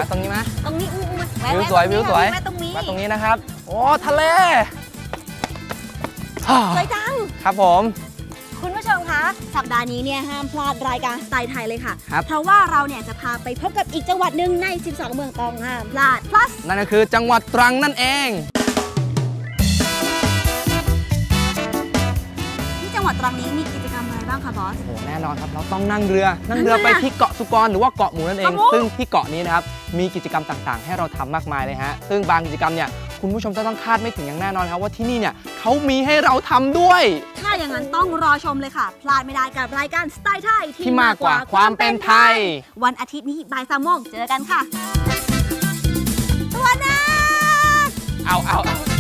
ตรงนี้ไหมตรงนี้วิวสวยวิวสวยมาตรงนี้นะครับโอ้ทะเลสวยจังครับผมคุณผู้ชมคะสัปดาห์นี้เนี่ยห้ามพลาดรายการสไตล์ไทยเลยค่ะเพราะว่าเราเนี่ยจะพาไปพบกับอีกจังหวัดหนึ่งใน12เมืองต้องห้ามพลาด plus นั่นก็คือจังหวัดตรังนั่นเองที่จังหวัดตรังนี้มีกิจกรรมอะไรบ้างคะบอสโอ้แน่นอนครับเราต้องนั่งเรือไปที่เกาะสุกรหรือว่าเกาะหมูนั่นเองซึ่งที่เกาะนี้นะครับมีกิจกรรมต่างๆให้เราทำมากมายเลยฮะซึ่งบางกิจกรรมเนี่ยคุณผู้ชมจะต้องคาดไม่ถึงอย่างแน่นอนครับว่าที่นี่เนี่ยเขามีให้เราทำด้วยถ้าอย่างนั้นต้องรอชมเลยค่ะพลาดไม่ได้กับรายการสไตล์ไทยที่มากกว่าความเป็นไทยวันอาทิตย์นี้บ่าย3 โมงเจอกันค่ะตัวนักเอา